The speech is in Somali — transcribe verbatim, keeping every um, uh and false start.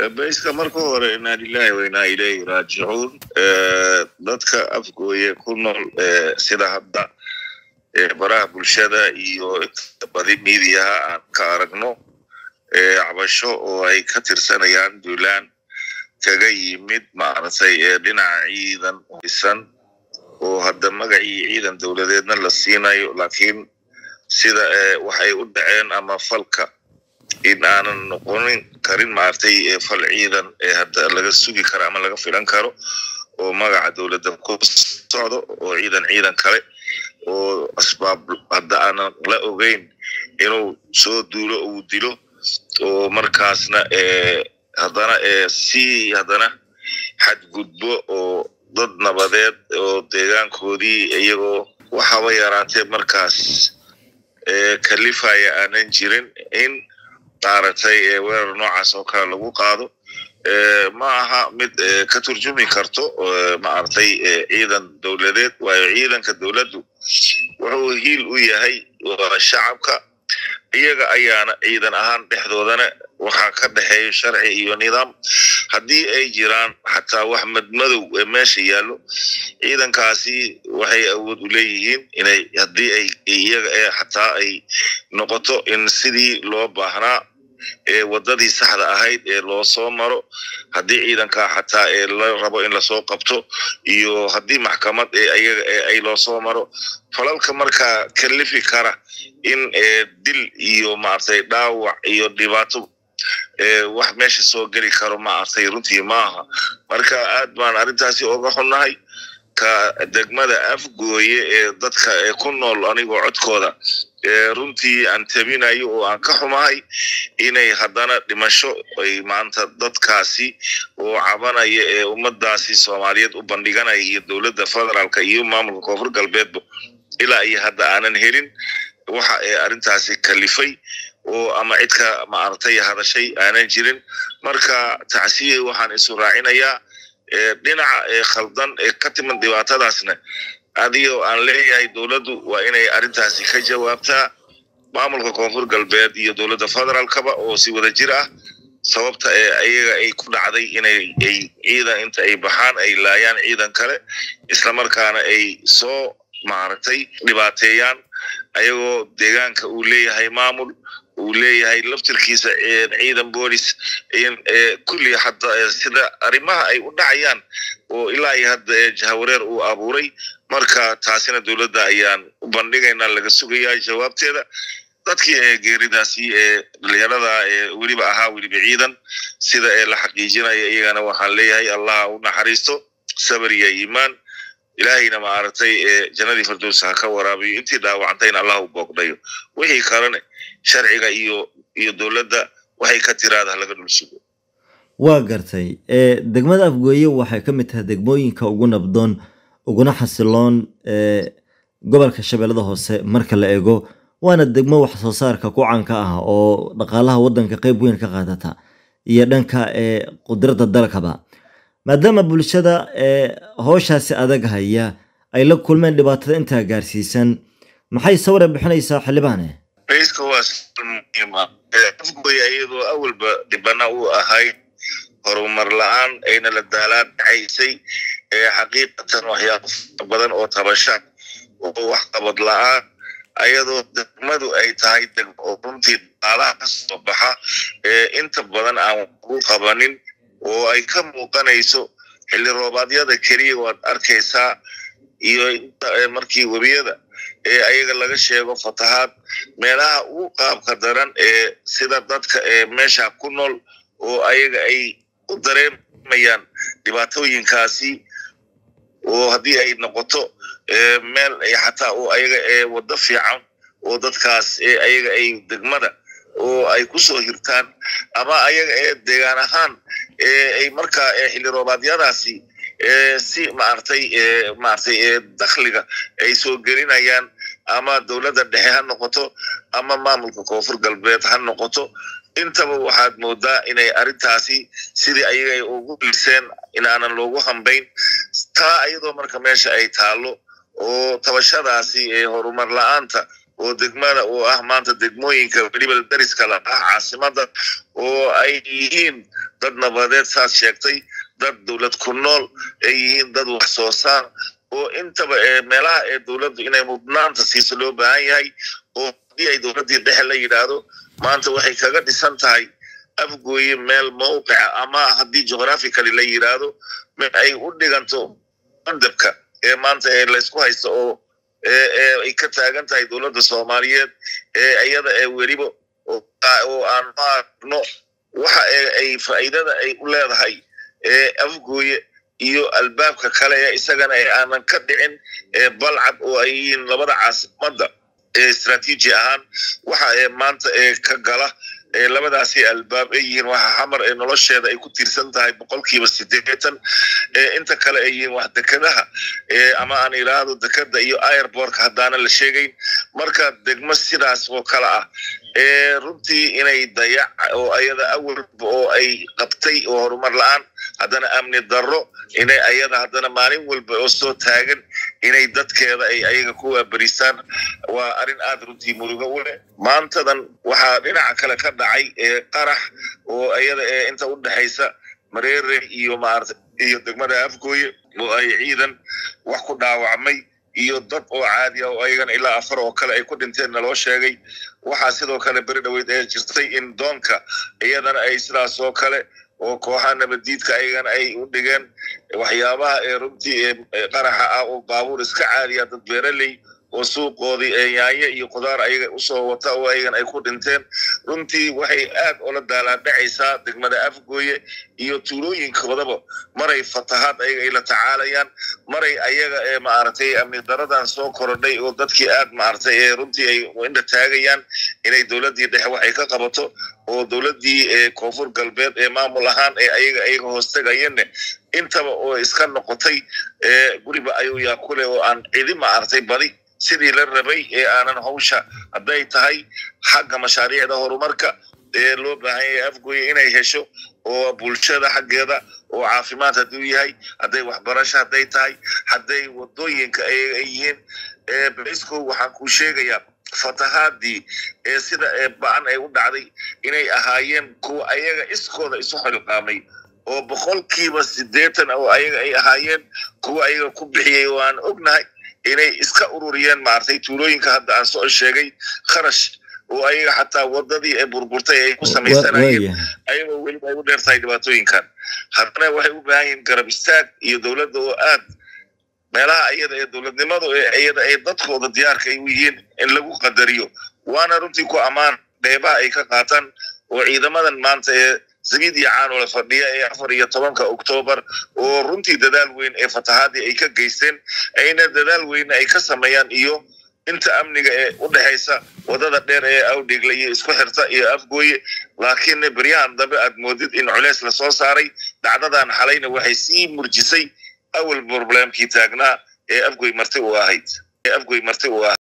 bayska marka hore inna lillahi wa inna ilayhi raaji'uun dadka afgooye ku nool sida hadda baraha bulshada iyo badi meediyaha aan ka aragno cabasho oo ay ka tirsanayaan duulaan kaga yimid maartay dhinaca ciidan isan oo hadda magacii ciidan dawladeedna la siinayo laakiin sida waxay u dhaceen ama falka in aanan noqonin karin maartay fal ciidan ee hadda laga sugi karo ama laga filan karo oo magaca dawladda ku socdo oo ciidan ciidan kale oo asbaab hadda aanan la ogeyn inuu soo duulo uu dilo oo markaasna ee haddana ee si haddana xadgudbo oo dad nabadeed oo deegaankoodii iyagoo waxaba yaraatee markaas ee kalifaya aanan jirin in taartay weerar noocaas oo kale lagu qaado ma aha mid ka turjumi karto maartay ciidan dawladeed waayo ciidanka dawladdu wuxuu hiil u yahay shacabka iyaga ayaana ciidan ahaan dhexdoodana waxa ka dhaxeeyo sharci iyo nidaam hadii ay jiraan xataa wax madmadow ee meesha yaalo ciidankaasi waxay awood u leeyihiin inay hadii ay iyaga ee xataa ay noqoto in sidii loo baahnaa ee wadadii saxda ahayd ee loo soo maro hadii ciidanka xataa ee la rabo in la soo qabto iyo hadii maxkamad ee ayaga ay loo soo maro falalka marka kalifi kara in dil iyo maartay dhaawac iyo dhibaato ee wax meesha soo gali karo maartay runtii maaha marka aad baan arintaasi uga xunnahay ka degmada afgooye ee dadka ee ku nool anigoo codkooda runtii aan tabinayo oo aan ka xumahay inay haddana dhimasho ay maanta dadkaasi oo cabanaya ee ummadaasi Soomaaliyeed u bandhiganaya iyo dawladda federaalka iyo maamulka koonfur galbeedba ilaa ay hadda aanan helin waxa ay arintaasi kalifay oo ama cidka maartay hadashay aanan jirin marka tacsiye waxaan isu raacinayaa dhinaca ee khaldan ee ka timan dhibaatadaasna adiyo aan leeyahay dawladdu waa inay arintaasi ka jawaabtaa maamulka koonfur galbeed iyo dawladda federaalkaba oo si wada jir ah sababta ee ayaga ay ku dhacday inay ay ciidan inta ay baxaan ay laayaan ciidan kale isla markaana ay soo maartay dhibaateeyaan ayagoo deegaanka uu leeyahay maamul uu leeyahay laftirkiisa ciidan boolis in kulli hadda sida arimaha ay u dhacayaan oo ilaa ay hadda jahawareer uu abuuray marka taasina dawladda ayaan u bandhigaynaa laga sugayaa jawaabteeda dadkii ee geeridaasi ee dhalinyarada ee weliba ahaa weliba ciidan sida ee la xaqiijinayo iyagana waxaan leeyahay allah u naxariisto sabir iyo iimaan ilaahayna ma aragtay ee jannadii firdawsa ka waraabiyo intii dhaawacantayna allah u boogdayo wixii kalena sharciga iyo iyo dawladda waxay ka tiraada laga dhul sugo waa gartay ee degmada afgooye waxay ka mid tahay degmooyinka ugu nabdoon uguna xasiloon ee gobolka Shabeellada Hoose marka la eego waana degmo wax soo saarka ku caanka ah oo dhaqaalaha wadanka qayb weyn ka qaadata iyo dhanka ee qudrada dalkaba maadaama bulshada ee hawshaasi adag haya ay la kulmeen dhibaatada inta gaarsiisan maxay sawir bixinaysaa xildhibaane bayska waa muhiim ah afgooye iyadoo awalba dibana uu ahay horumar la'aan ayna la daalaan dhacaysay ee xaqiiqatan waxyaabo badan oo tabasha oo wax qabad la'aan ayadoo degmadu ay tahay degmo runtii dhaqaalaha ka soo baxa ee inta badan aan u qabanin oo ay ka muuqanayso xilli roobaadyada keliya waad arkaysaa iyo markii webiyada ee ayaga laga sheego fatahaad meelaha ugu qaabka daran ee sida dadka ee meesha ku nool oo ayaga ay u dareemayaan dhibaatooyinkaasi oo hadii ay noqoto ee meel ay xataa oo ayaga ee wada fiican oo dadkaas ee ayaga ay degmada oo ay ku soo hirtaan ama ayaga ee deegaan ahaan ee ay marka xilli roobaadyadaasi ee si maartay ee maartay ee dakhliga ay soo gelinayaan ama dawladda dhexe ha noqoto ama maamulka koonfur galbeed ha noqoto intaba waxaad moodaa inay arintaasi sidii ayaga ay ugu liseen inaanan loogu hambayn taa ayadoo marka meesha ay taalo oo tabashadaasi ee horumar la'aanta oo degmada oo ah maanta degmooyinka weliba dariska la ah caasimada oo ay yihiin dad nabadeed saas sheegtay dad dawlad ku nool ay yihiin dad wax soo saar oo intaba meelaha ee dawladdu inay mudnaanta siiso loo baahan yahay oo hadii ay dawladii dhexe la yiraahdo maanta waxay kaga dhisan tahay afgooye meel mowqic ama hadii geographically la yiraahdo meel ay u dhiganto bandabka ee maanta ee la isku haysto oo ee ay ka taagan tahay dawladda Soomaaliyeed ee ayada ee waribo oo aan maarno waxa ay faa'iidada ay u leedahay ee afgooye iyo albaabka kale ee isagana ay aanan ka dhicin ee balcad oo ay yihiin labada caasimada ee istaraatiiji ahaan waxa ay maanta ee ka gala ee labadaasi albaab ay yihiin waxa xamar ee nolosheeda ay ku tiirsan tahay boqolkiiba siddeetan ee inta kale ay yihiin wax dekadaha ee ama aan iraado dekada iyo airport hadana la sheegay marka degmo sidaas oo kala ah ee runtii inay dayac oo ayada awal oo ay qabtay oo horumar la'aan hadana amni darro inay ayada hadana maalin walba oo soo taagan inay dadkeeda ay ayaga ku waabarisan waa arin aad runtii murugo u leh maantadan waxa dhinaca kale ka dhacay ee qarax oo ayada ee inta u dhaxaysa mareere iyo maarta iyo degmada afgooye oo ay ciidan wax ku dhaawacmay iyo dad oo caadi ah oo ayagan ilaa afar oo kale ay ku dhinteen loo sheegay waxa sidoo kale bari dhaweyd ay jirtay in doonka iyadana ay sidaas oo kale oo kooxaha nabadiidka ayagan ay u dhigeen waxyaabaha ee runtii qaraxa ah oo baabuur iska caadiya dad beeraley oo suuqoodii ee yaaya iyo qudaar ayaga u soo wata oo ayagan ay ku dhinteen runtii waxay aad ula daaladhacaysaa degmada afgooye iyo tuulooyinkoodaba maray fatahaad ayaga ay la tacaalayaan maray ayaga ee maartay amni daradan soo korodhay oo dadkii aad maartay ee runtii ay inta taagayaan inay dawladii dhexe waxay ka qabato oo dawladii ee koonfur galbeed ee maamul ahaan ee ayaga ayaga hoostagayeen intaba oo iska noqotay ee guriba ayuu yaa kule oo aan cidi maartay badi sidii la rabay ee aanan hawsha haday tahay xagga mashaariicda horumarka ee loo baahan yahay afgooye inay hesho oo bulshada xaggeeda oo caafimaad haduu yahay haday waxbarasho haday tahay haday wadooyinka ay yihiin ee bariisko waxaan ku sheegayaa fatahaadii ee sida ee baan ay u dhacday inay ahaayeen kuwa ayaga iskooda isu xilqaamay oo boqolkiiba siddeetan oo ayaga ay ahaayeen kuwa ayaga ku bixiyay oo aan ognahay inay iska ururiyeen maartay tuulooyinka hadda aan soo sheegay kharash oo ayaga xataa wadadii ee burburtay ay ku sameeysanayeen ayaga weli ay u dheertay dhibaatooyinkan hadana waxay u baahan yihiin garab istaag iyo dawladda oo aad meelaha ayada ee dawladnimadu ee ayada ay dadkooda diyaarka ay u yihiin in lagu qadariyo waana runtii ku amaan qeybaha ay ka qaataan oo ciidamadan maanta ee زميد يعانو لفردية اي افر يطبانك اكتوبر ورنتي دادال وين اي فتحادي اي كجيسين اين دادال وين اي كساميان ايو انت امنيغا اي ودحيسا ودادا دير اي او ديغلي اسكو حرتا اي افغوي لكن بريان دابا اد موديد ان عليس لسو ساري دعدادان حالينا waxay si murjisay awal problem ki taagna ee afgoy martay u ahayd ee afgoy martay u